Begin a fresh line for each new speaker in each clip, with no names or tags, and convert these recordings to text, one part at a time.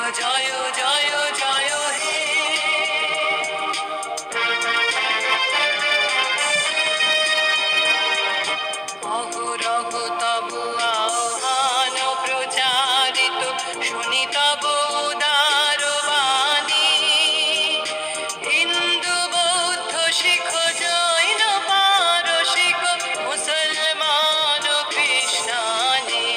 জয় জয় জয় হে অহরহ তব আহ্বান প্রচারিত শুনি তব উদার বাণী হিন্দু বৌদ্ধ শিখ জৈন পারসিক মুসলমান খ্রিস্টানি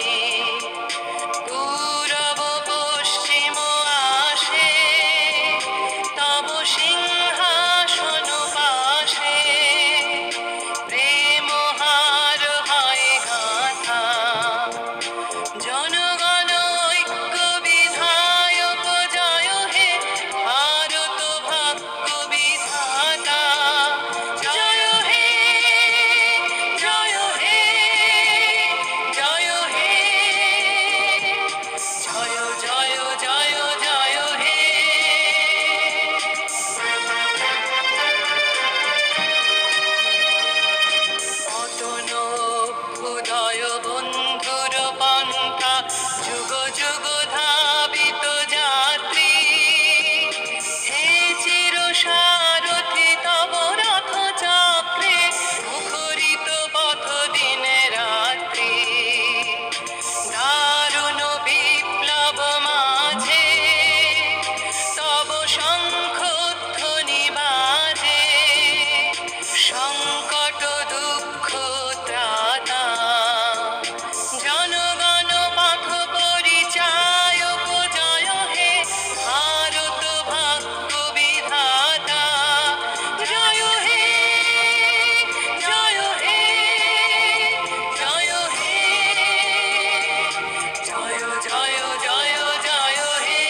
পূরব পশ্চিম আসে তব সিংহাসন পাশে প্রেম হার হয় গাথা জনগণ ঐক্য বিধায়ক জয় হে ভারত ভাগ্য বিধাতা জয় হে জয় হে জয় হে জয় জয় জয় জয় হে অতন অভ্যুদয় বন্ধুর পন্থা যুগ যুগ ধাবিত যাত্রী হে চির সারথি তব রথ চক্রে মুখরিত পথ দিনে রাত্রি দারুণ বিপ্লব মাঝে তব শঙ্খ ধ্বনি বাজে সংকট দুঃখ ত্রাতা জনগণ পথ পরিচায়ক জয় হে ভারত ভাগ্য বিধাতা জয় হে জয় হে জয় হে জয় জয় জয় জয় হে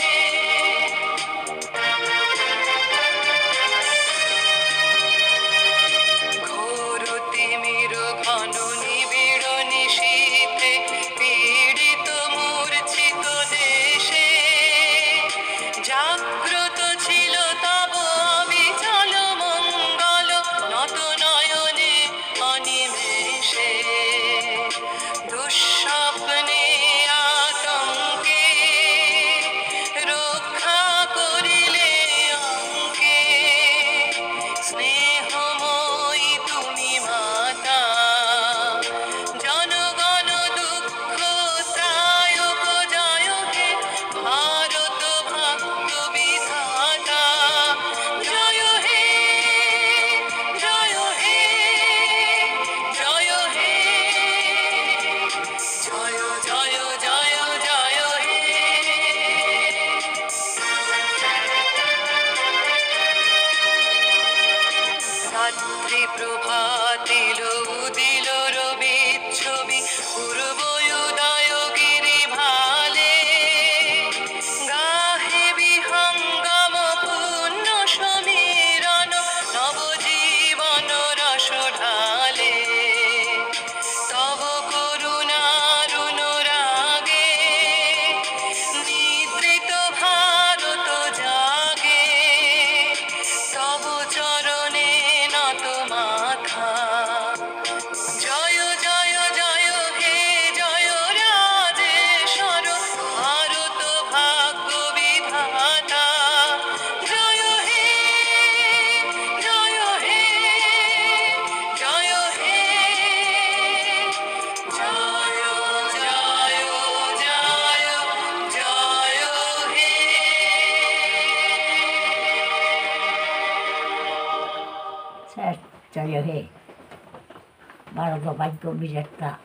ঘোর তিমির ঘন নিবিড় নিশীথে পীড়িত মূর্ছিত দেশে জাগ্রত ছিল তব অবিচল মঙ্গল নত নয়নে অনিমেষে দুঃস্বপ্নে আতঙ্কে রক্ষা করিলে অঙ্কে স্নেহময়ী তুমি মাতা জনগণ দুঃখ ত্রায়ক জয় হে ভারত ভাগ্য বিধাতা জয় হে জয় হে জয় হে জয় জয় জয় জয় হে রাত্রি প্রভাতিল উদিল রবি ছবি পূর্ব উদয় গিরি ভালে গাহে বিহঙ্গম পূর্ণ সমীরণ নবজীবন রস ঢালে তব করুণারুণ রাগে নিদ্রিত ভারত জাগে তব চরণে নত মাথা জয় জয় জয় হে জয় রাজেশ্বর ভারত ভাগ্য বিধাতা জয় হে জয় হে জয় হে জয় জয় জয় জয় হে
স্যার জয় হে ভারত ভাগ্য বিধাতা